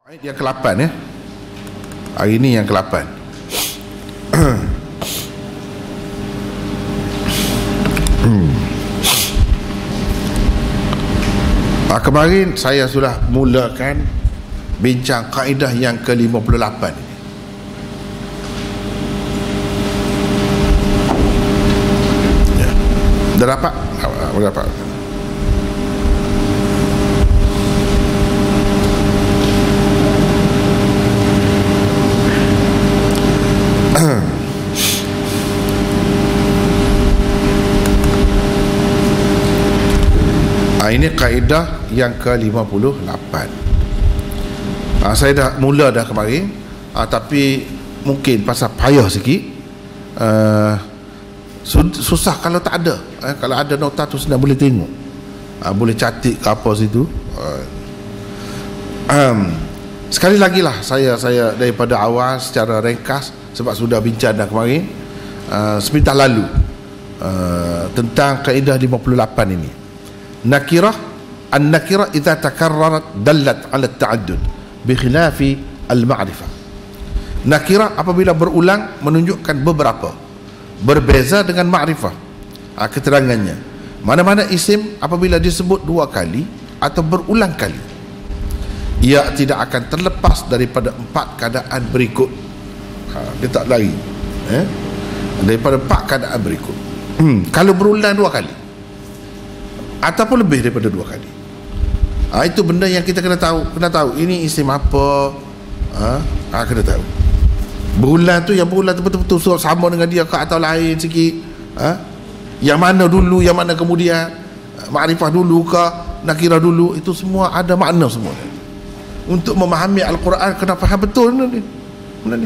Ayat yang ke-8 ya. Hari ini yang ke-8. Kemarin saya sudah mulakan bincang kaedah yang ke-58 ini. Ya. Dah dapat? Dah dapat. Ini kaedah yang ke-58. Saya dah mula dah kemarin, tapi mungkin pasal payah sikit, susah kalau tak ada. Kalau ada nota tu senang boleh tengok, boleh catik ke apa situ. Sekali lagi lah saya daripada awal secara ringkas, sebab sudah bincang dah kemarin sebentar lalu tentang kaedah 58 ini. Nakirah, an-nakirah idza takarrarat dallat ala at-ta'addud bi khilafi al-ma'rifah. Nakirah apabila berulang menunjukkan beberapa, berbeza dengan ma'rifah. Keterangannya, mana-mana isim apabila disebut dua kali atau berulang kali, ia tidak akan terlepas daripada empat keadaan berikut. Dia tak lari daripada empat keadaan berikut. Kalau berulang dua kali ataupun lebih daripada dua kali, itu benda yang kita kena tahu ini isim apa. Kena tahu berulang tu, yang berulang tu betul-betul sama dengan dia ke atau lain sikit. Yang mana dulu, yang mana kemudian, makrifah dulu ke nakirah dulu, itu semua ada makna semua. Untuk memahami Al-Quran kena faham betul benda ni.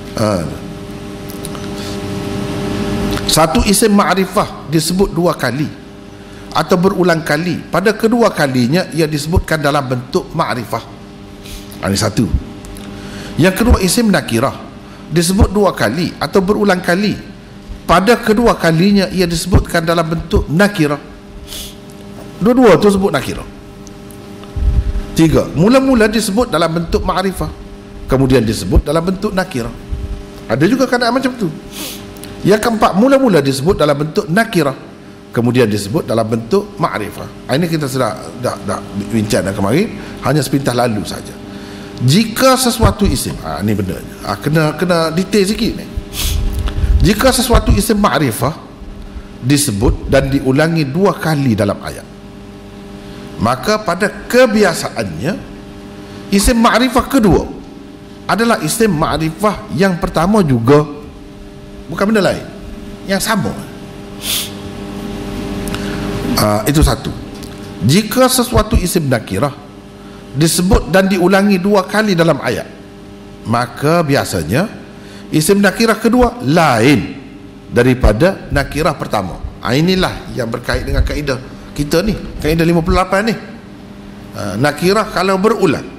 Satu isim ma'rifah disebut dua kali atau berulang kali, pada kedua kalinya ia disebutkan dalam bentuk ma'rifah. Ini satu. Yang kedua, isim nakirah disebut dua kali atau berulang kali, pada kedua kalinya ia disebutkan dalam bentuk nakirah. Dua-dua tu sebut nakirah. Tiga, mula-mula disebut dalam bentuk ma'rifah, kemudian disebut dalam bentuk nakirah. Ada juga keadaan macam tu. Yang keempat, mula-mula disebut dalam bentuk nakirah, kemudian disebut dalam bentuk ma'rifah. Ini kita sudah dah bincang kemarin, hanya sepintas lalu saja. Jika sesuatu isim, ni benda kena detail sikit ni. Jika sesuatu isim ma'rifah disebut dan diulangi dua kali dalam ayat, maka pada kebiasaannya isim ma'rifah kedua adalah isim ma'rifah yang pertama juga, bukan benda lain, yang sama. Itu satu. Jika sesuatu isim nakirah disebut dan diulangi dua kali dalam ayat, maka biasanya isim nakirah kedua lain daripada nakirah pertama. Inilah yang berkait dengan kaedah kita ni, kaedah 58 ni. Nakirah kalau berulang,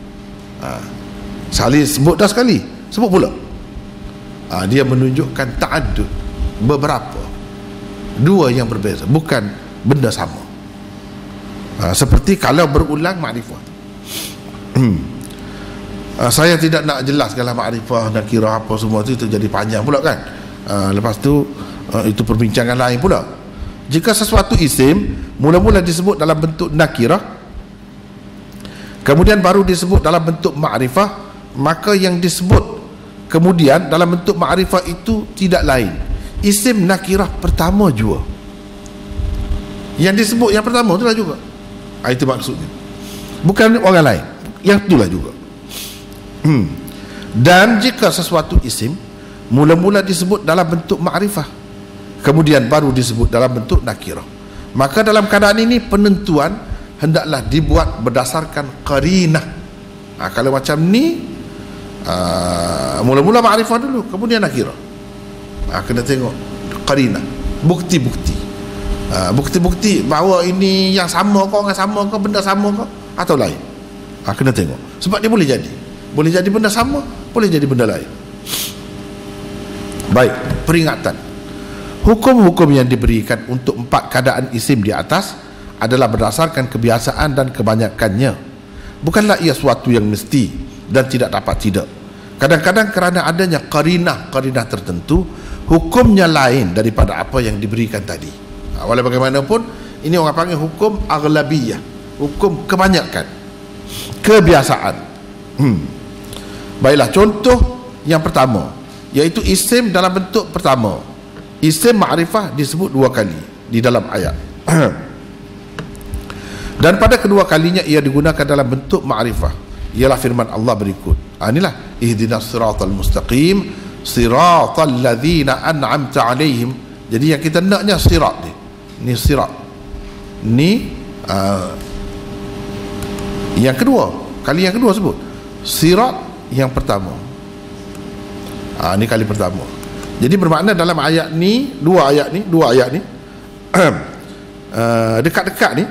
sekali sebut dah, sekali sebut pula, dia menunjukkan ta'addud, beberapa, dua yang berbeza, bukan benda sama. Seperti kalau berulang makrifah. Saya tidak nak jelaskanlah makrifah, nakirah apa semua itu jadi panjang pula kan. Lepas tu itu perbincangan lain pula. Jika sesuatu isim mula-mula disebut dalam bentuk nakirah, kemudian baru disebut dalam bentuk makrifah, maka yang disebut kemudian dalam bentuk makrifah itu tidak lain isim nakirah pertama juga. Yang disebut yang pertama itulah juga. Itu maksudnya, bukan orang lain, yang itulah juga. Dan jika sesuatu isim mula-mula disebut dalam bentuk ma'rifah, kemudian baru disebut dalam bentuk nakirah, maka dalam keadaan ini penentuan hendaklah dibuat berdasarkan qarinah. Kalau macam ni, mula-mula ma'rifah dulu, kemudian nakirah, kena tengok qarinah, bukti-bukti. Bukti-bukti bahawa ini yang sama ke, orang sama ke, benda sama ke atau lain. Kena tengok, sebab dia boleh jadi benda sama, boleh jadi benda lain. Baik, peringatan. Hukum-hukum yang diberikan untuk empat keadaan isim di atas adalah berdasarkan kebiasaan dan kebanyakannya. Bukanlah ia suatu yang mesti, dan tidak dapat tidak. Kadang-kadang kerana adanya qarinah tertentu, hukumnya lain daripada apa yang diberikan tadi. Walau bagaimanapun, ini orang panggil hukum aghlabiyah, hukum kebanyakan, kebiasaan. Baiklah, contoh yang pertama, iaitu isim dalam bentuk pertama. Isim ma'rifah disebut 2 kali di dalam ayat. Dan pada kedua kalinya ia digunakan dalam bentuk ma'rifah, ialah firman Allah berikut. Inilah ihdinas siratal mustaqim siratal ladzina an'amta alaihim. Jadi yang kita naknya sirat ni. Ni sirat. Ni yang kedua, kali yang kedua sebut. Sirat yang pertama. Ni kali pertama. Jadi bermakna dalam ayat ni, dua ayat ni dekat-dekat ni.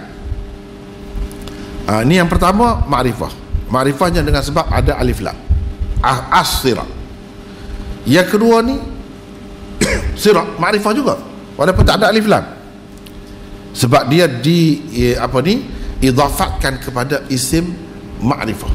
Ni yang pertama ma'rifah. Ma'rifahnya dengan sebab ada alif lam. As-sirat. Yang kedua ni sirat ma'rifah juga walaupun tak ada alif lam. Sebab dia idafatkan kepada isim ma'rifah.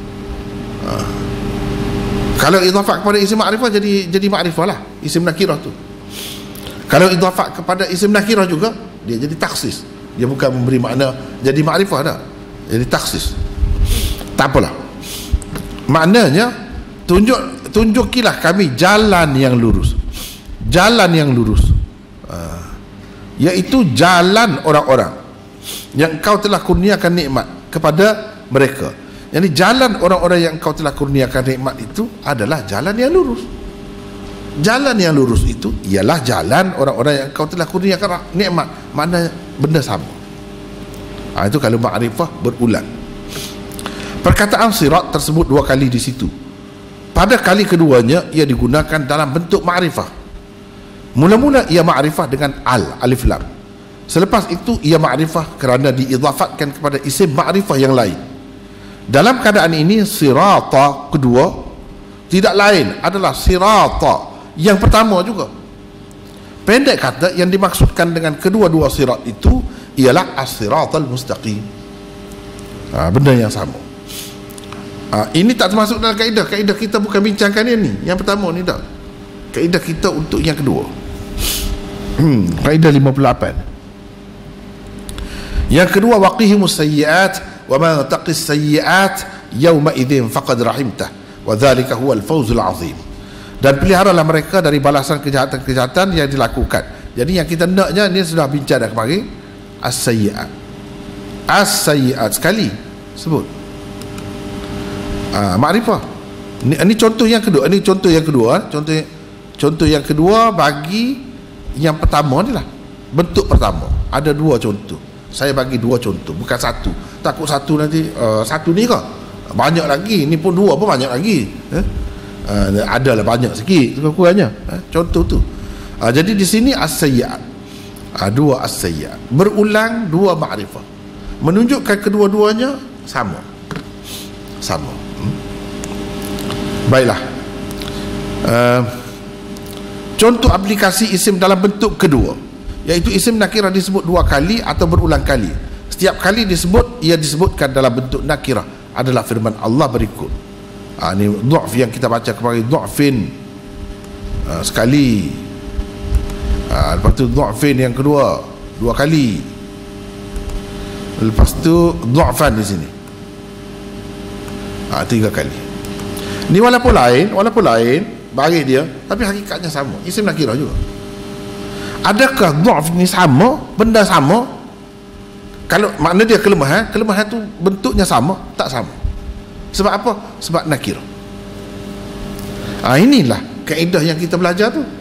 Kalau idafat kepada isim ma'rifah jadi ma'rifah lah, isim nakirah tu. Kalau idafat kepada isim nakirah juga, dia jadi taksis. Dia bukan memberi makna jadi ma'rifah dah, jadi taksis. Tak apalah, maknanya tunjukilah kami jalan yang lurus. Jalan yang lurus, iaitu jalan orang-orang yang kau telah kurniakan nikmat kepada mereka. Jadi jalan orang-orang yang kau telah kurniakan nikmat itu adalah jalan yang lurus. Jalan yang lurus itu ialah jalan orang-orang yang kau telah kurniakan nikmat. Mana benda sama. Itu kalau ma'rifah berulang. Perkataan sirat tersebut 2 kali di situ. Pada kali keduanya ia digunakan dalam bentuk ma'rifah. Mula-mula ia ma'rifah dengan alif lam. Selepas itu ia ma'rifah kerana diidafatkan kepada isim ma'rifah yang lain. Dalam keadaan ini sirata kedua tidak lain adalah sirata yang pertama juga. Pendek kata, yang dimaksudkan dengan kedua-dua sirat itu ialah as-siratal mustaqim. Benda yang sama. Ini tak termasuk dalam kaedah. Kaedah kita bukan bincangkan ini. Yang pertama ni tak. Kaedah kita untuk yang kedua. Kaedah 58. Yang kedua, waqihimus sayyi'at wa man taqis sayyi'at yawma idzin faqad rahimtah wa dzalika huwal fawzul azim. Dan peliharalah mereka dari balasan kejahatan-kejahatan yang dilakukan. Jadi yang kita naknya ni sudah bincang dah kemarin, as-sayyi'at. As-sayyi'at sekali sebut. Ma'rifah. Ini contoh yang kedua. Ini contoh yang kedua. Contoh yang kedua bagi yang pertama ni lah. Bentuk pertama. Ada 2 contoh. Saya bagi 2 contoh, bukan 1. Takut 1 nanti satu ni kah? Banyak lagi. Ni pun 2 pun banyak lagi. Adalah banyak sikit kurang-kurangnya. Contoh tu. Jadi di sini as-sayyi'at. 2 as-sayyi'at. Berulang 2 ma'rifah. Menunjukkan kedua-duanya sama. Sama. Baiklah. Contoh aplikasi isim dalam bentuk kedua, iaitu isim nakirah disebut 2 kali atau berulang kali. Setiap kali disebut, ia disebutkan dalam bentuk nakirah adalah firman Allah berikut. Ini du'f yang kita baca kemarin, du'fin sekali. Lepas tu du'fin yang kedua 2 kali. Lepas tu du'fan di sini 3 kali. Ni walaupun lain bagi dia, tapi hakikatnya sama, isim nakirah juga. Adakah du'af ni sama, benda sama? Kalau makna dia kelemahan tu bentuknya sama? Tak sama. Sebab apa? Sebab nakirah. Inilah kaedah yang kita belajar tu.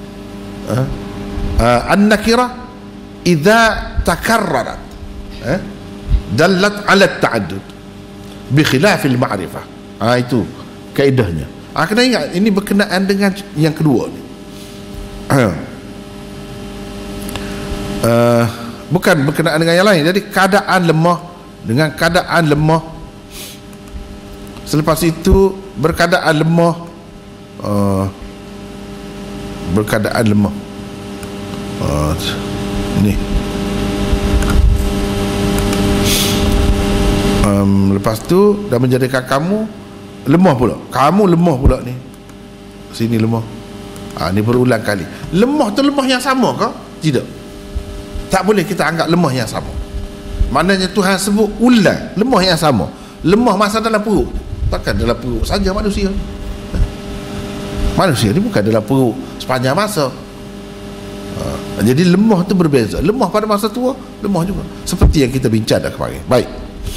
An-nakirah idza takarrarat dallat ala ta'addud bi khilafil ma'rifah. Itu kaedahnya. Kena ingat, ini berkenaan dengan yang kedua ni. Bukan berkenaan dengan yang lain. Jadi keadaan lemah dengan keadaan lemah, selepas itu berkeadaan lemah, berkeadaan lemah. Ni lepas tu dah menjadikan kamu lemah pula. Kamu lemah pula ni. Sini lemah. Ni berulang kali. Lemah tu lemah yang sama ke? Tidak. Tak boleh kita anggap lemah yang sama. Maknanya Tuhan sebut ulang lemah yang sama. Lemah masa dalam perut. Takkan dalam perut saja manusia. Manusia ni bukan dalam perut sepanjang masa. Jadi lemah tu berbeza. Lemah pada masa tua, lemah juga. Seperti yang kita bincang dah kemarin. Baik.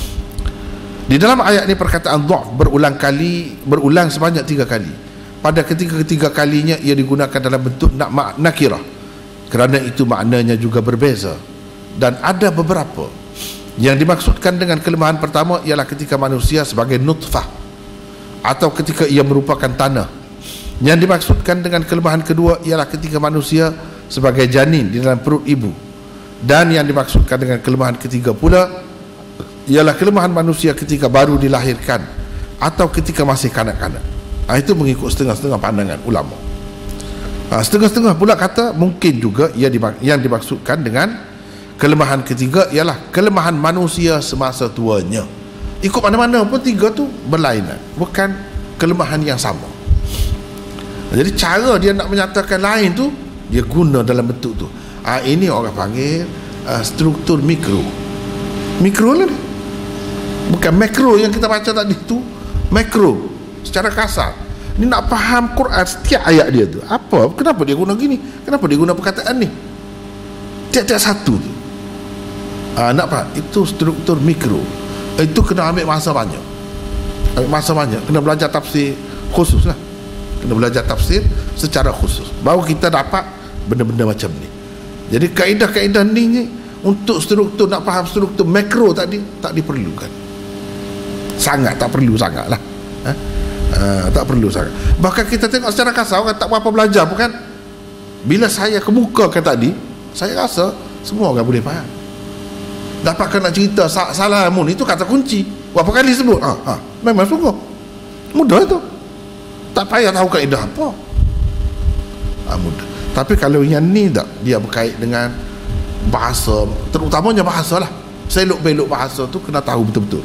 Di dalam ayat ni perkataan dhaf berulang sebanyak 3 kali. Pada ketiga kalinya ia digunakan dalam bentuk nakirah. Kerana itu maknanya juga berbeza. Dan ada beberapa yang dimaksudkan dengan kelemahan pertama ialah ketika manusia sebagai nutfah, atau ketika ia merupakan tanah. Yang dimaksudkan dengan kelemahan kedua ialah ketika manusia sebagai janin di dalam perut ibu. Dan yang dimaksudkan dengan kelemahan ketiga pula ialah kelemahan manusia ketika baru dilahirkan atau ketika masih kanak-kanak. Itu mengikut setengah-setengah pandangan ulama. Setengah-setengah pula kata mungkin juga yang dimaksudkan dengan kelemahan ketiga ialah kelemahan manusia semasa tuanya. Ikut mana-mana pun tiga tu berlainan, bukan kelemahan yang sama. Jadi cara dia nak menyatakan lain tu, dia guna dalam bentuk tu. Ini orang panggil struktur mikro. Mikro lah ni. Bukan makro yang kita baca tadi tu. Makro secara kasar. Ni nak faham Quran setiap ayat dia tu. Apa? Kenapa dia guna gini? Kenapa dia guna perkataan ni? Tiap-tiap satu tu. Nak faham? Itu struktur mikro. Itu kena ambil masa banyak. Kena belajar tafsir khusus lah. Kena belajar tafsir secara khusus. Baru kita dapat benda-benda macam ni. Jadi kaedah-kaedah ni untuk struktur, nak faham struktur makro tadi, tak diperlukan. Tak perlu sangat lah. Tak perlu sangat. Bahkan kita tengok secara kasar, orang tak berapa belajar pun kan, bila saya kemukakan tadi, saya rasa semua orang boleh faham. Dapatkan nak cerita salamun itu kata kunci. Berapa kali sebut? Memang sungguh mudah itu. Tak payah tahu kaedah apa. Mudah. Tapi kalau yang ni tak, dia berkait dengan bahasa, terutamanya bahasa lah. Selok-belok bahasa tu kena tahu betul-betul.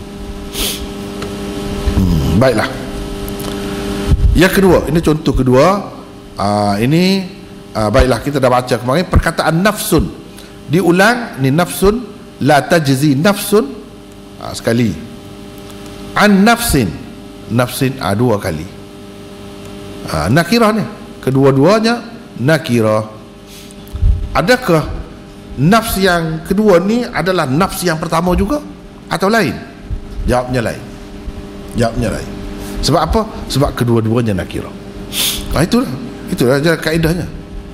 Baiklah. Yang kedua, ini contoh kedua. Baiklah, kita dah baca kemarin perkataan nafsun. Diulang, ni nafsun, la tajzi nafsun, sekali. An nafsin, dua kali. Nakirah ni, kedua-duanya nakirah. Adakah nafs yang kedua ni adalah nafs yang pertama juga atau lain? Jawabnya lain. Sebab apa? Sebab kedua-duanya nakirah. Itulah kaedahnya.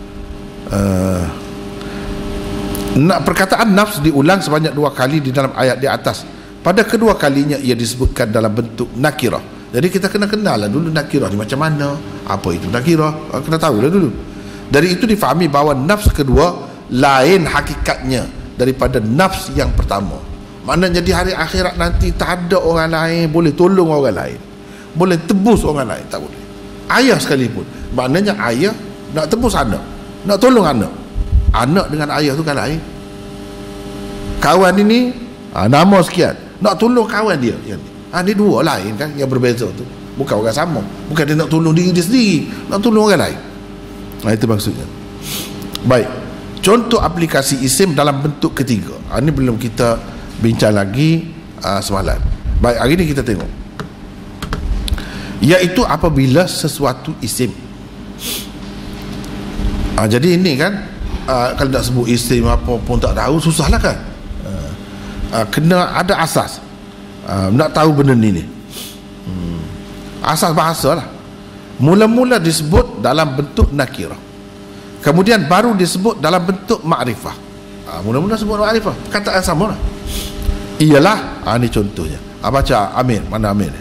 Perkataan nafs diulang sebanyak 2 kali di dalam ayat di atas. Pada kedua kalinya ia disebutkan dalam bentuk nakirah. Jadi kita kena kenal lah dulu nakirah ni macam mana, apa itu nakirah, kena tahu lah dulu. Dari itu difahami bahawa nafs kedua lain hakikatnya daripada nafs yang pertama. Maknanya di hari akhirat nanti tak ada orang lain boleh tolong orang lain, boleh tebus orang lain, tak boleh. Ayah sekalipun, maknanya ayah nak tebus anak, nak tolong anak dengan ayah tu kan lain. Kawan ini nama sekian, nak tolong kawan dia yang ni. Ni dua lain kan, yang berbeza tu. Bukan orang sama, bukan dia nak tolong diri dia sendiri, nak tolong orang lain. Itu maksudnya. Baik, contoh aplikasi isim dalam bentuk ketiga. Ini belum kita bincang lagi semalam. Baik, hari ni kita tengok, iaitu apabila sesuatu isim. Jadi ini kan, kalau nak sebut isim apa pun tak tahu, susah lah kan. Kena ada asas. Nak tahu benda ni asas bahasa lah. Mula-mula disebut dalam bentuk nakirah, kemudian baru disebut dalam bentuk makrifah. Mula-mula sebut makrifah, kataan sama lah. Ialah, ni contohnya. Baca Amir, mana Amir?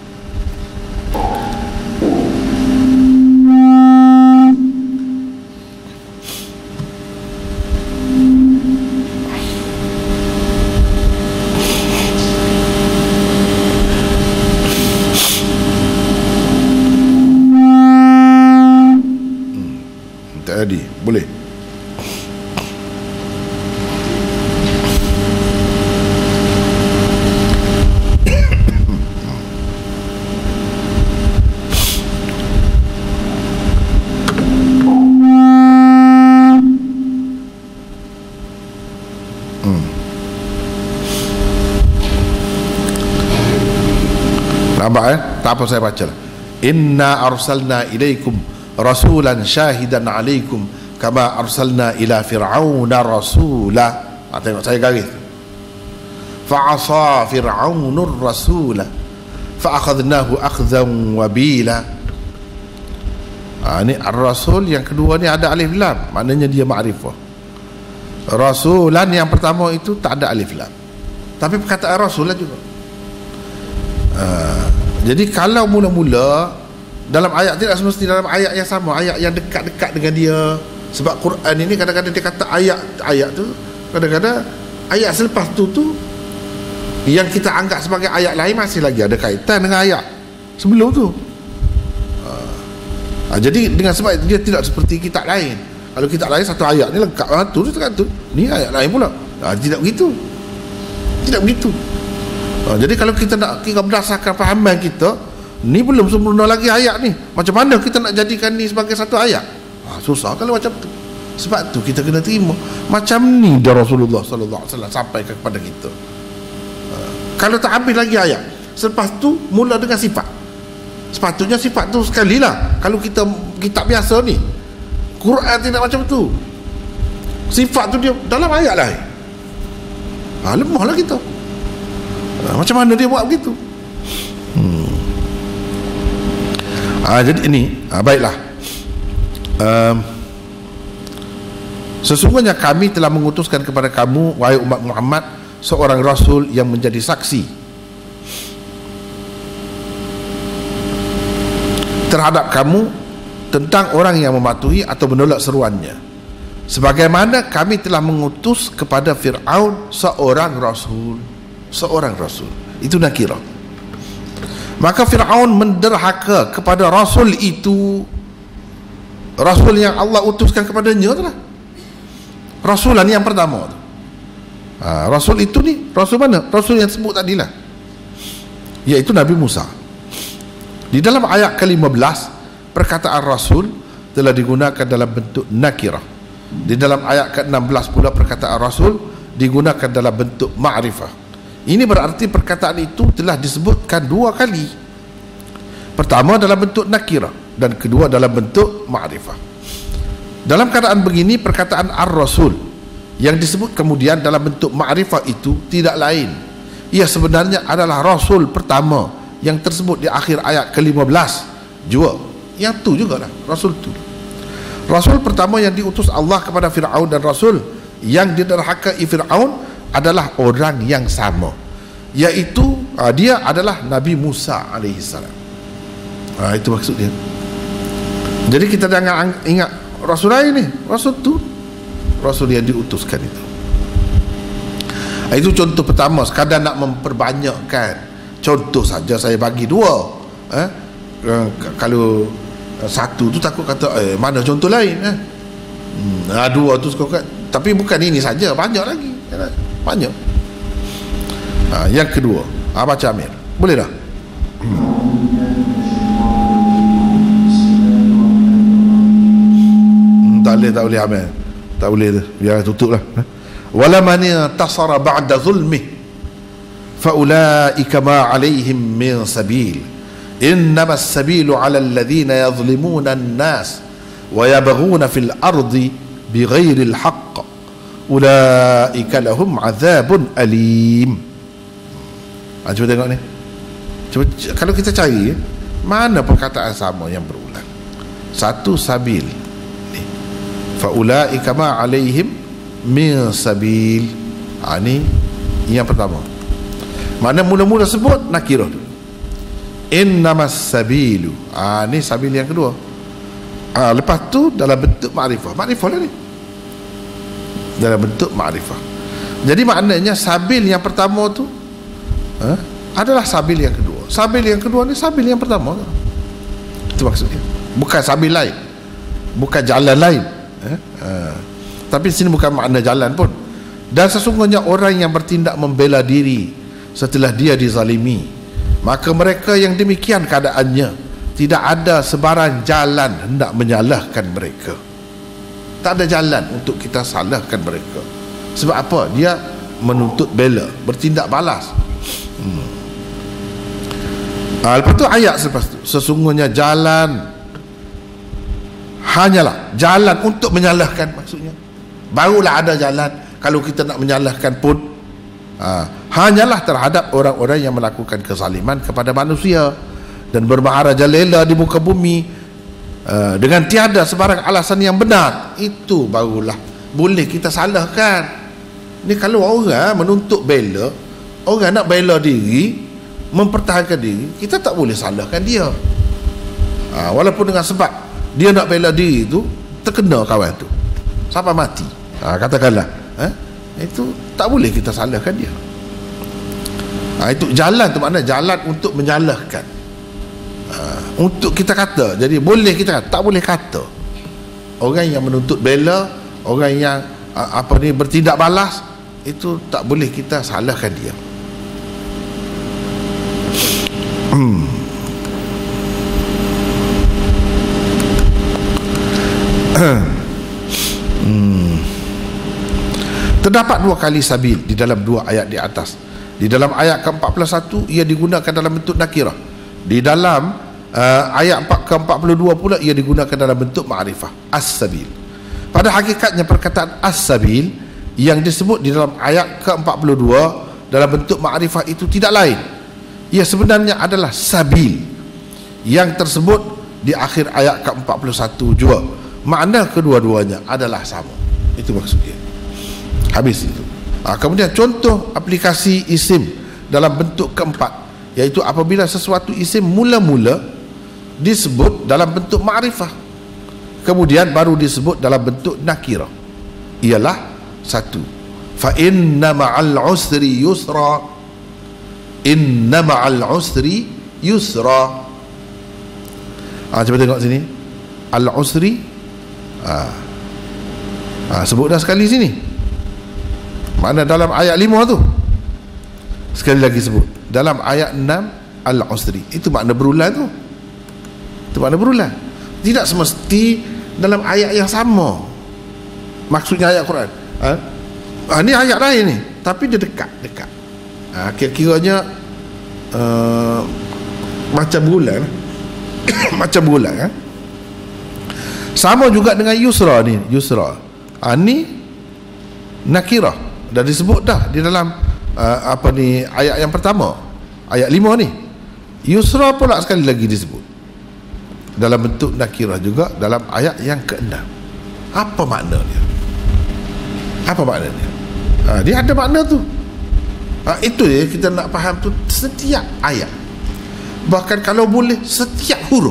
Tadi boleh. Nampak tak apa saya baca lah. Inna arsalna ilaikum rasulan syahidan alaikum kama arsalna ila fir'auna rasula. Tengok saya garis. Fa'asa fir'aunur rasula fa'akhadnahu akhzan wabila. Ini ar-rasul yang kedua ni ada alif lam, maknanya dia ma'rifah. Rasulan yang pertama itu tak ada alif lam, tapi perkataan rasul lah juga. Jadi kalau mula-mula dalam ayat, tidak semestinya dalam ayat yang sama, ayat yang dekat-dekat dengan dia. Sebab Quran ini kadang-kadang dia kata ayat tu, kadang-kadang ayat selepas tu yang kita anggap sebagai ayat lain masih lagi ada kaitan dengan ayat sebelum tu. Jadi dengan sebab itu dia tidak seperti kitab lain. Kalau kitab lain satu ayat ni lengkap tu ni ayat lain pula. Tidak begitu. Tidak begitu. Jadi kalau kita nak kira berdasarkan fahaman kita, ni belum sempurna lagi ayat ni. Macam mana kita nak jadikan ni sebagai satu ayat? Susah kalau macam tu. Sebab tu kita kena terima macam ni dia Rasulullah sallallahu alaihi wasallam sampaikan kepada kita. Kalau tak habis lagi ayat, selepas tu mula dengan sifat. Sepatutnya sifat tu sekali lah. Kalau kita kitab biasa ni, Quran tidak macam tu. Sifat tu dia dalam ayat lain. Lemahlah kita. Macam mana dia buat begitu? Jadi ini baiklah. Sesungguhnya kami telah mengutuskan kepada kamu, wahai umat Muhammad, seorang rasul yang menjadi saksi terhadap kamu tentang orang yang mematuhi atau menolak seruannya, sebagaimana kami telah mengutus kepada Fir'aun seorang rasul. Seorang rasul itu nakirah. Maka Fir'aun menderhaka kepada rasul itu, rasul yang Allah utuskan kepadanya tu lah, rasulan yang pertama tu. Rasul itu ni, rasul mana? Rasul yang sebut tadi lah, iaitu Nabi Musa. Di dalam ayat ke-15 perkataan rasul telah digunakan dalam bentuk nakirah. Di dalam ayat ke-16 pula perkataan rasul digunakan dalam bentuk ma'rifah. Ini berarti perkataan itu telah disebutkan dua kali. Pertama dalam bentuk nakirah dan kedua dalam bentuk ma'rifah. Dalam keadaan begini, perkataan ar-rasul yang disebut kemudian dalam bentuk ma'rifah itu tidak lain, ia sebenarnya adalah rasul pertama yang tersebut di akhir ayat ke-15 juga. Yang tu jugalah rasul tu. Rasul pertama yang diutus Allah kepada Fir'aun dan rasul yang diderhakai Fir'aun adalah orang yang sama, iaitu dia adalah Nabi Musa alaihissalam. Itu maksud dia. Jadi kita jangan ingat rasul lain ni, rasul tu rasul yang diutuskan itu. Itu contoh pertama, sekadar nak memperbanyakkan. Contoh saja saya bagi dua. Kalau satu tu takut kata mana contoh lain. Dua tu suka, tapi bukan ini saja, banyak lagi. Banyak. Yang kedua, baca Amir. Boleh dah? Tak boleh Amir. Tak boleh tu. Biar tutup lah. Wala man tasara ba'da zulmih fa ulaika ma 'alaihim min sabil. Innama as-sabilu 'ala alladhina yadhlimuna an-nas wa yabghuna fil ardi bighairi al-haqq. Ulaika lahum 'adzabun alim. Cuba tengok ni. Cuba kalau kita cari mana perkataan sama yang berulang. Satu sabil. Fa ulaika ma 'alaihim min sabil. Ni yang pertama. Mana mula-mula sebut nakirah tu. Innamas sabilu. Ni sabil yang kedua. Lepas tu dalam bentuk ma'rifah. Ma'rifah lah ni. Dalam bentuk ma'rifah. Jadi maknanya sabil yang pertama tu adalah sabil yang kedua. Sabil yang kedua ni sabil yang pertama. Itu maksudnya. Bukan sabil lain, bukan jalan lain. Tapi sini bukan makna jalan pun. Dan sesungguhnya orang yang bertindak membela diri setelah dia dizalimi, maka mereka yang demikian keadaannya tidak ada sebarang jalan hendak menyalahkan mereka. Tak ada jalan untuk kita salahkan mereka. Sebab apa? Dia menuntut bela, bertindak balas. Lepas tu ayat selepas tu, sesungguhnya jalan hanyalah jalan untuk menyalahkan, maksudnya barulah ada jalan kalau kita nak menyalahkan pun hanyalah terhadap orang-orang yang melakukan kezaliman kepada manusia dan bermaharajalela di muka bumi dengan tiada sebarang alasan yang benar. Itu barulah boleh kita salahkan. Ni kalau orang menuntut bela, orang nak bela diri, mempertahankan diri, kita tak boleh salahkan dia. Walaupun dengan sebab dia nak bela diri tu terkena kawan tu sampai mati, katakanlah, itu tak boleh kita salahkan dia. Itu jalan tu makna jalan untuk menyalahkan, untuk kita kata. Jadi boleh kita kata, tak boleh kata orang yang menuntut bela, orang yang bertindak balas, itu tak boleh kita salahkan dia. Terdapat dua kali sabil di dalam dua ayat di atas. Di dalam ayat ke-41 ia digunakan dalam bentuk nakirah. Di dalam ayat ke-42 pula ia digunakan dalam bentuk ma'rifah, as-sabil. Pada hakikatnya perkataan as-sabil yang disebut di dalam ayat ke-42 dalam bentuk ma'rifah itu tidak lain, ia sebenarnya adalah sabil yang tersebut di akhir ayat ke-41 juga. Makna kedua-duanya adalah sama. Itu maksudnya. Habis itu. Kemudian contoh aplikasi isim dalam bentuk keempat, iaitu apabila sesuatu isim mula-mula disebut dalam bentuk ma'rifah, kemudian baru disebut dalam bentuk nakirah, ialah satu, fa inna ma'al usri yusra. Inna ma'al usri yusra. Cuba tengok sini, al usri, sebut dah sekali sini. Mana dalam ayat 5 tu sekali lagi sebut, dalam ayat 6 al usri. Itu makna berulang tu. Itu makna berulang. Tidak semesti dalam ayat yang sama maksudnya ayat Quran. Ni ayat lain ni, tapi dia dekat. Kira-kiranya macam bulan macam bulan. Sama juga dengan yusra ni. Yusra ni nakirah, dah disebut dah di dalam ayat yang pertama, ayat 5 ni. Yusra pula sekali lagi disebut dalam bentuk nakirah juga dalam ayat yang ke-6. Apa makna dia? Apa makna dia? Dia ada makna tu. Itu ya, kita nak faham tu setiap ayat, bahkan kalau boleh setiap huruf.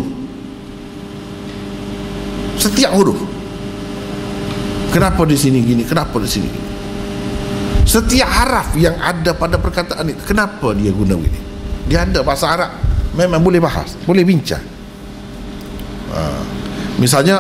Setiap huruf. Kenapa di sini gini, kenapa di sini gini. Setiap haraf yang ada pada perkataan itu, kenapa dia guna begini. Dia ada bahasa Arab, memang boleh bahas, boleh bincang. Misalnya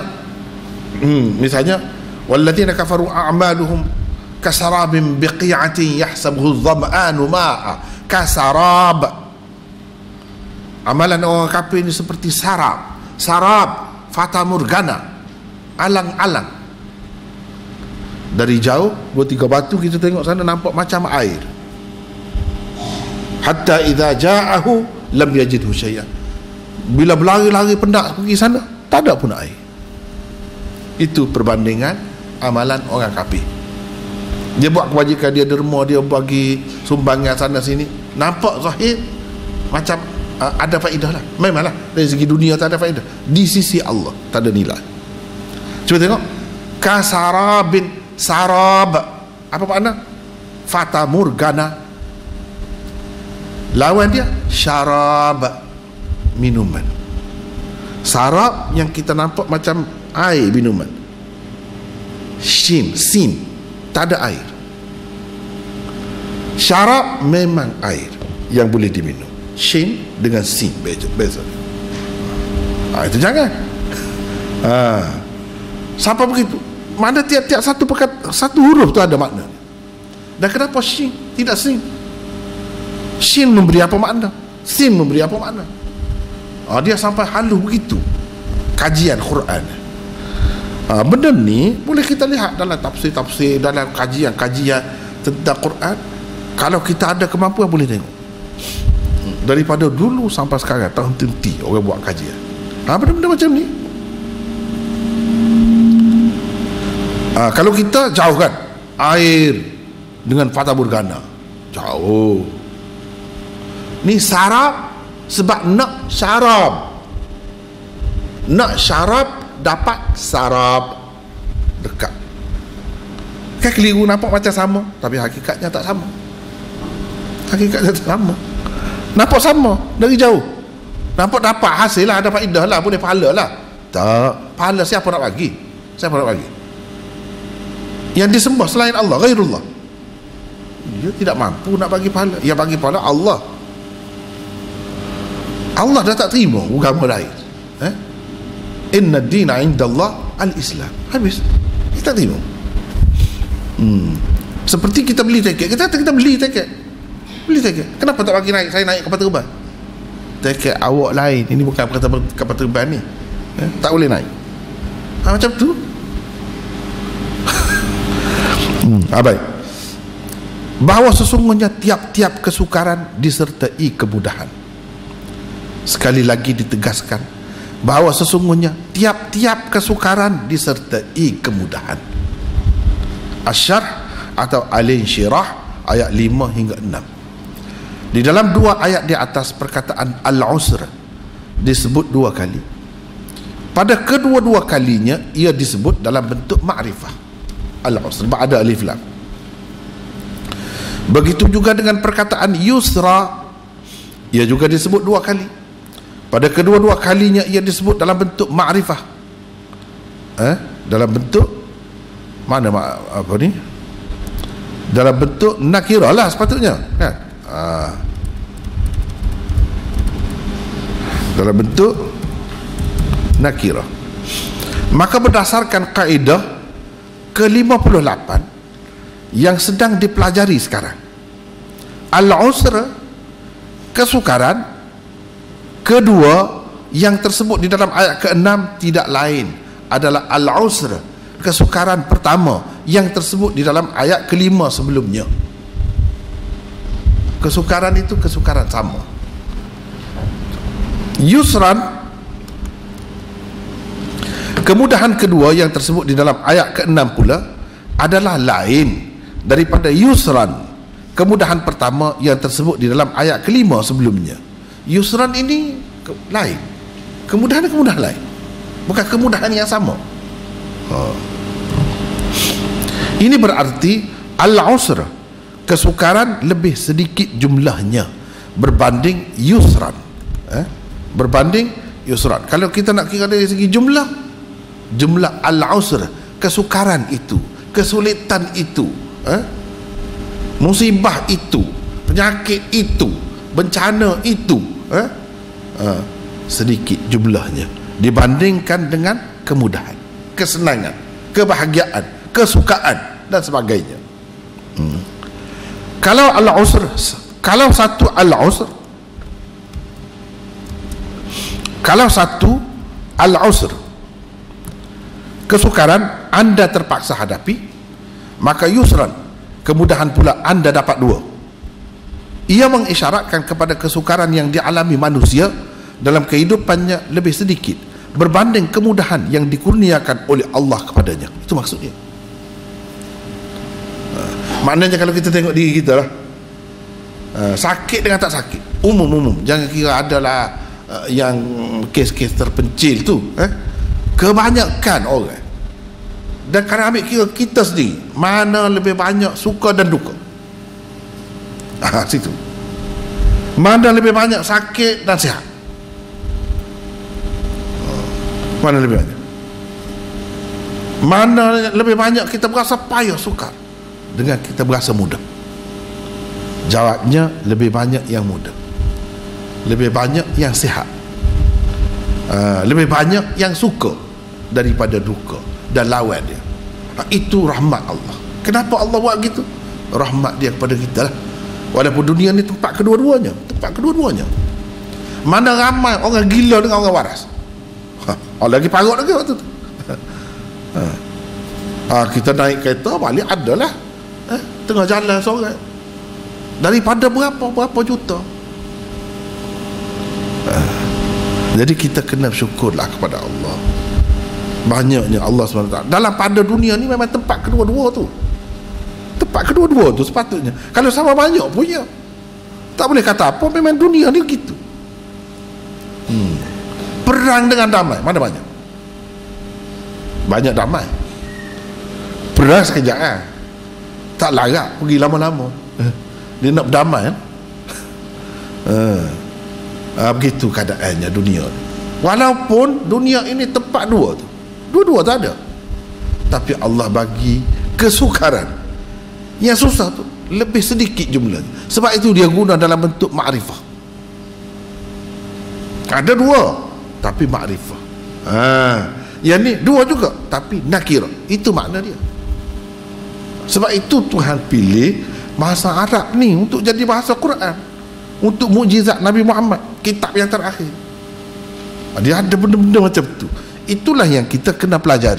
walladzina kafaru a'maluhum kasarabin biqi'atin yahsabuhu adh-dhama'anu ma'a. Kasarab, amalan orang kafir ini seperti sarab. Sarab, fata morgana, alang-alang. Dari jauh, 2-3 batu kita tengok sana nampak macam air. Hatta idza ja'ahu lam yajidhu syai'an. Bila berlari-lari pendak pergi sana, tak ada pun air. Itu perbandingan amalan orang kafir. Dia buat kebajikan, dia derma, dia bagi sumbangan sana sini, nampak zahir macam ada faedah lah. Memanglah dari segi dunia tak ada faedah, di sisi Allah tak ada nilai. Cuba tengok, kasarabin. Sarab, apa makna? Fata morgana. Lawan dia syarab, minuman. Sarab yang kita nampak macam air, minuman. Sin, tak ada air. Syarab memang air yang boleh diminum. Shin dengan sin beza. Itu jangan. Sampai begitu. Mana tiap-tiap satu huruf tu ada makna. Dan kenapa shin tidak sin? Shin memberi apa makna, sin memberi apa makna. Dia sampai halus begitu kajian Quran. Benda ni boleh kita lihat dalam tafsir-tafsir, dalam kajian-kajian tentang Quran, kalau kita ada kemampuan boleh tengok. Daripada dulu sampai sekarang tak henti orang buat kajian. Benda-benda macam ni. Kalau kita jauhkan air dengan fata morgana, jauh. Ni sarap sebab nak syarab. Nak syarab dapat sarap. Dekat. Kan keliru, nampak macam sama, tapi hakikatnya tak sama. Hakikatnya tak sama. Nampak sama dari jauh. Nampak dapat hasil lah, dapat idah lah, boleh pahala lah. Tak. Pahala siapa nak bagi? Siapa nak bagi? Yang disembah selain Allah, ghairullah, dia tidak mampu nak bagi pahala. Yang bagi pahala Allah. Allah dah tak terima agama lain. Inna dina indallah al-Islam. Habis. Kita tak terima. Seperti kita beli tiket. Kita beli tiket. Beli tiket. Kenapa tak bagi naik? Saya naik kapal terbang. Tiket awak lain. Ini bukan kapal terbang ni. Tak boleh naik. Macam tu. Baik. Bahawa sesungguhnya tiap-tiap kesukaran disertai kemudahan. Sekali lagi ditegaskan bahawa sesungguhnya tiap-tiap kesukaran disertai kemudahan. Asy-Syarh atau Al-Insyirah ayat 5 hingga 6. Di dalam dua ayat di atas perkataan al-usr disebut dua kali. Pada kedua-dua kalinya ia disebut dalam bentuk ma'rifah. Al-usr ba'da alif lam. Begitu juga dengan perkataan yusra, ia juga disebut dua kali. Pada kedua-dua kalinya ia disebut dalam bentuk ma'rifah. Dalam bentuk mana apa ni? Dalam bentuk nakirah lah sepatutnya, kan? Dalam bentuk nakirah. Maka berdasarkan kaedah ke-58 yang sedang dipelajari sekarang, al-usr, kesukaran kedua yang tersebut di dalam ayat ke-6 tidak lain adalah al-usr, kesukaran pertama yang tersebut di dalam ayat ke-5 sebelumnya. Kesukaran itu kesukaran sama. Yusran, kemudahan kedua yang tersebut di dalam ayat ke-6 pula adalah lain daripada yusran, kemudahan pertama yang tersebut di dalam ayat ke-5 sebelumnya. Yusran ini lain, kemudahan lain, bukan kemudahan yang sama. Ini berarti al-usr, kesukaran lebih sedikit jumlahnya berbanding yusran. Berbanding yusran. Kalau kita nak kira dari segi jumlah al-usr, kesukaran itu, kesulitan itu, musibah itu, penyakit itu, bencana itu, sedikit jumlahnya dibandingkan dengan kemudahan, kesenangan, kebahagiaan, kesukaan dan sebagainya. Kalau al-usr, kalau satu al-usr, kesukaran anda terpaksa hadapi, maka yusran, kemudahan pula anda dapat dua. Ia mengisyaratkan kepada kesukaran yang dialami manusia dalam kehidupannya lebih sedikit berbanding kemudahan yang dikurniakan oleh Allah kepadanya. Itu maksudnya. Maknanya kalau kita tengok diri kita lah, sakit dengan tak sakit, umum, jangan kira adalah yang kes-kes terpencil tu, kebanyakan orang, dan kerana ambil kira kita sendiri, mana lebih banyak suka dan duka. Situ mana lebih banyak sakit dan sihat, mana lebih banyak, mana lebih banyak kita berasa payah sukar dengan kita berasa mudah. Jawabnya lebih banyak yang mudah, lebih banyak yang sihat, lebih banyak yang suka daripada duka dan lawan dia. Itu rahmat Allah. Kenapa Allah buat gitu? Rahmat dia kepada kita lah. Walaupun dunia ni tempat kedua-duanya, mana ramai orang gila dengan orang waras. Lagi parut lagi waktu tu. Kita naik kereta balik adalah tengah jalan seorang daripada berapa juta. Jadi kita kena bersyukurlah kepada Allah. Banyaknya Allah SWT dalam pada dunia ni memang tempat kedua-dua tu. Tempat kedua-dua tu sepatutnya. Kalau sama banyak punya, tak boleh kata apa, memang dunia ni gitu. Perang dengan damai, mana banyak? Banyak damai. Perang sekejap kan, tak larat pergi lama-lama. Dia nak berdamai kan? Begitu keadaannya dunia ni. Walaupun dunia ini tempat dua-dua tak ada, tapi Allah bagi kesukaran. Yang susah tu lebih sedikit jumlahnya. Sebab itu dia guna dalam bentuk ma'rifah. Ada dua tapi ma'rifah. Yang ni dua juga tapi nakirah. Itu makna dia. Sebab itu Tuhan pilih bahasa Arab ni untuk jadi bahasa Quran, untuk mukjizat Nabi Muhammad, kitab yang terakhir. Dia ada benda-benda macam tu. Itulah yang kita kena pelajari.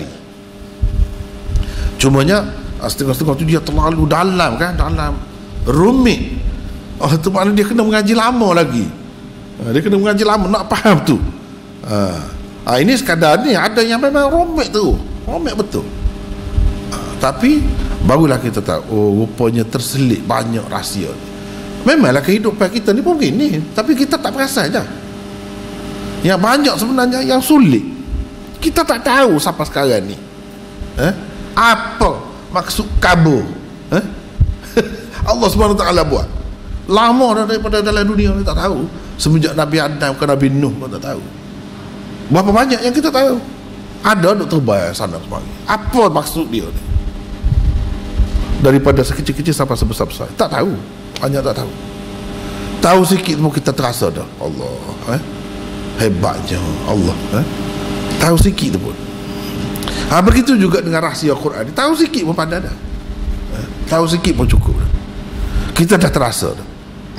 Cumanya setengah-setengah tu dia terlalu dalam kan, dalam rumit. Itu maknanya dia kena mengaji lama lagi. Dia kena mengaji lama nak faham tu. Ini sekadar ni ada yang memang rumit tu, rumit betul. Tapi barulah kita tahu, rupanya terselit banyak rahsia. Memanglah kehidupan kita ni pun begini, tapi kita tak perasan je. Yang banyak sebenarnya yang sulit, kita tak tahu sampai sekarang ni apa maksud kabur. Allah SWT buat lama dah daripada dalam dunia ni, tak tahu. Semenjak Nabi Adam ke Nabi Nuh pun tak tahu. Berapa banyak yang kita tahu. Ada duk terbang sana kemari, apa maksud dia ni, daripada sekecil-kecil sampai sebesar-besar. Tak tahu, banyak tak tahu. Tahu sikit pun kita terasa dah. Allah hebatnya Allah. Tahu sikit tu pun. Begitu juga dengan rahsia Quran. Tahu sikit pun pandai dah. Tahu sikit pun cukup dah. Kita dah terasa dah.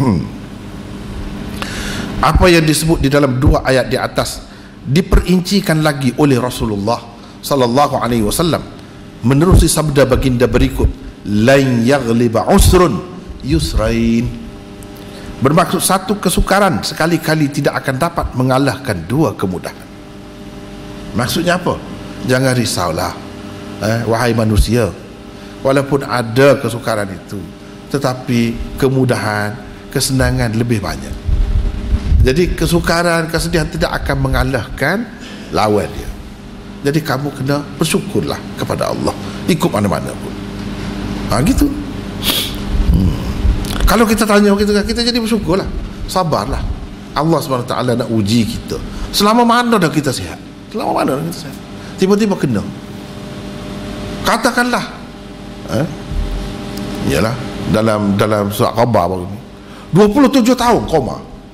Apa yang disebut di dalam dua ayat di atas diperincikan lagi oleh Rasulullah sallallahu alaihi wasallam menerusi sabda baginda berikut, lain yaghliba usrun yusrain. Bermaksud satu kesukaran sekali-kali tidak akan dapat mengalahkan dua kemudahan. Maksudnya apa? Jangan risaulah, wahai manusia, walaupun ada kesukaran itu, tetapi kemudahan, kesenangan lebih banyak. Jadi kesukaran, kesedihan tidak akan mengalahkan lawan dia. Jadi kamu kena bersyukurlah kepada Allah, ikut mana-mana pun. Gitu. Kalau kita tanya kita jadi bersyukurlah, sabarlah. Allah SWT nak uji kita. Selama mana dah kita sihat? Selama mana dah kita sihat? Tiba-tiba kena. Katakanlah, iyalah dalam surat khabar baru ni 27 tahun koma.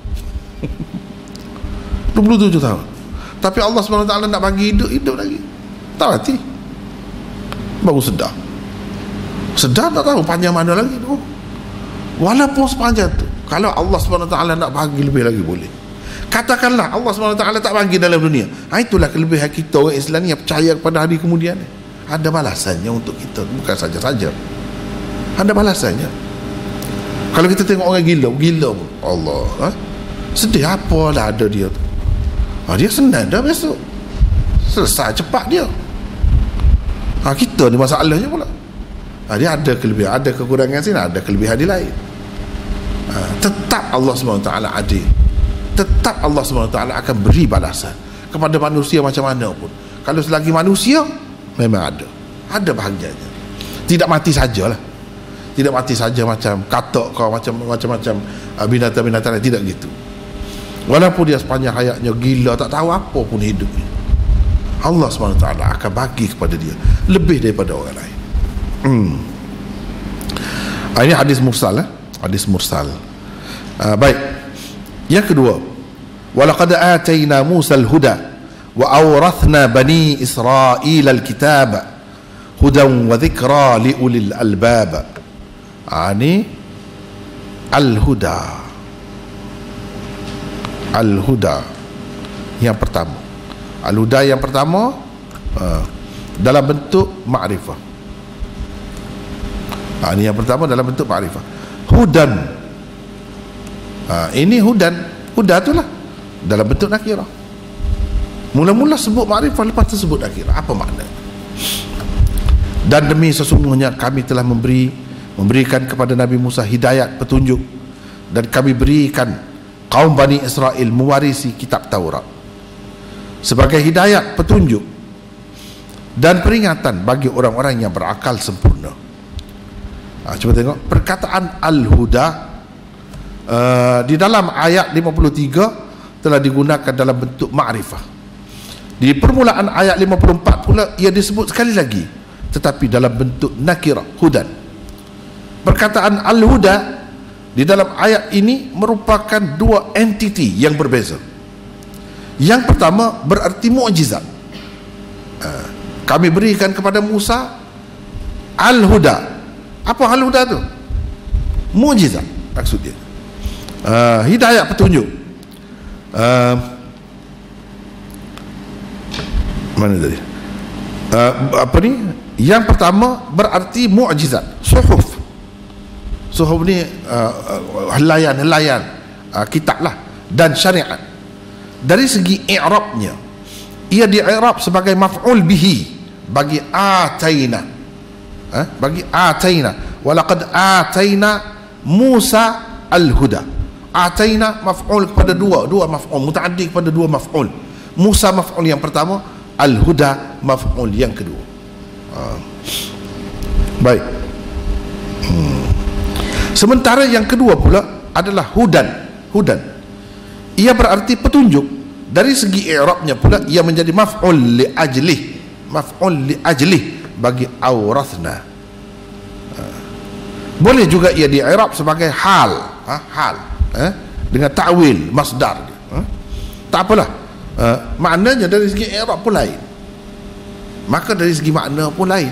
27 tahun. Tapi Allah SWT nak bagi hidup lagi. Tak mati. Baru sedar. Sedar tak tahu panjang mana lagi tu. Walaupun sepanjang tu, kalau Allah SWT nak bagi lebih lagi boleh. Katakanlah Allah SWT tak bagi dalam dunia, itulah kelebihan kita orang Islam yang percaya kepada hari kemudian. Ada balasannya untuk kita, bukan saja-saja, ada balasannya. Kalau kita tengok orang gila pun, Allah sedih apalah ada dia tu. Dia senang dah besok, selesai cepat dia. Kita ni masalahnya pula. Dia ada kelebihan, ada kekurangan sini, ada kelebihan di lain. Tetap Allah SWT adil. Tetap Allah SWT akan beri balasan kepada manusia macam mana pun. Kalau selagi manusia, memang ada bahagianya. Tidak mati sajalah. Tidak mati saja macam katak kau, macam-macam binatang-binatang lain. Tidak gitu. Walaupun dia sepanjang hayatnya gila, tak tahu apa pun hidupnya, Allah SWT akan bagi kepada dia lebih daripada orang lain. Ini hadis mursal, hadis mursal. Baik. Yang kedua, walaqad atayna Musa al-huda wa awrathna bani Israil al-kitab hudan wa dhikra li ulil albab. Ini al-huda. Al-huda yang pertama. Al-huda yang pertama dalam bentuk ma'rifah. Ini yang pertama dalam bentuk ma'rifah. Hudan, ini hudan, huda tu lah dalam bentuk nakirah. Mula-mula sebut ma'rifah, lepas tu sebut nakirah. Apa makna? Dan demi sesungguhnya kami telah memberikan kepada Nabi Musa hidayat, petunjuk, dan kami berikan kaum Bani Israel mewarisi kitab Taurat sebagai hidayat, petunjuk, dan peringatan bagi orang-orang yang berakal sempurna. Cuba tengok perkataan Al-Huda di dalam ayat 53 telah digunakan dalam bentuk ma'rifah. Di permulaan ayat 54 pula ia disebut sekali lagi, tetapi dalam bentuk nakirah, hudan. Perkataan Al-Huda di dalam ayat ini merupakan dua entiti yang berbeza. Yang pertama berarti mukjizat. Kami berikan kepada Musa Al-Huda. Apa Al-Huda tu? Mukjizat maksud dia. Hidayah, petunjuk. Mana tadi? Apa ni? Yang pertama berarti mukjizat. Suhuf. Suhuf ni helaian kitab lah, dan syariat. Dari segi i'rabnya, ia di-i'rab sebagai maf'ul bihi bagi ataina. Bagi ataina. Walaqad ataina Musa al-huda. Ataina maf'ul kepada dua maf'ul, mutaaddi kepada dua maf'ul. Musa maf'ul yang pertama, al-huda maf'ul yang kedua. Baik. Sementara yang kedua pula adalah hudan. Hudan, ia berarti petunjuk. Dari segi i'rabnya pula ia menjadi maf'ul li ajlih. Maf'ul li ajlih bagi aurathna. Boleh juga ia di-i'rab sebagai hal. Hal dengan ta'wil masdar. Tak apalah. Maknanya dari segi i'rab pun lain, maka dari segi makna pun lain.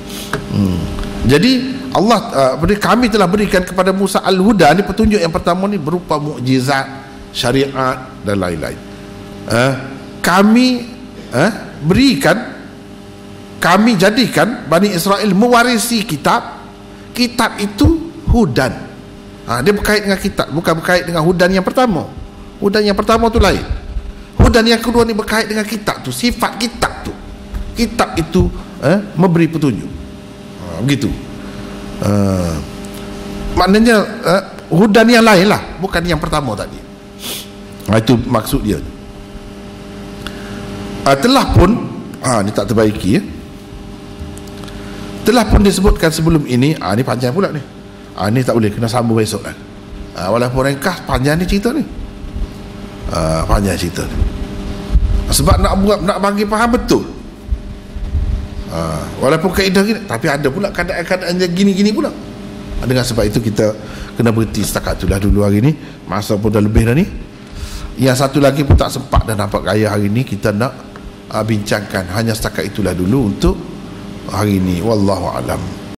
Jadi Allah kami telah berikan kepada Musa Al-Huda, ni petunjuk yang pertama ni berupa mukjizat, syariat dan lain-lain. Kami berikan, kami jadikan Bani Israel mewarisi kitab. Kitab itu hudan. Dia berkait dengan kitab, bukan berkait dengan hudan yang pertama. Hudan yang pertama tu lain. Hudan yang kedua ni berkait dengan kitab tu, sifat kitab tu. Kitab itu memberi petunjuk. Begitu. Maknanya hudan yang lain lah, bukan yang pertama tadi. Itu maksud dia. Telah pun ni tak terbaiki telah pun disebutkan sebelum ini. Ni panjang pula ni. Ni tak boleh, kena sambung besok lah. Walaupun ringkas, panjang ni cerita ni. Panjang cerita ni. Sebab nak bagi faham betul. Walaupun kaedah gini, tapi ada pula keadaan gini-gini pula. Dengan sebab itu kita kena berhenti setakat itulah dulu hari ni. Masa pun dah lebih dah ni. Yang satu lagi pun tak sempat dah nampak gaya hari ni. Kita nak bincangkan. Hanya setakat itulah dulu untuk hari ni. Wallahu alam.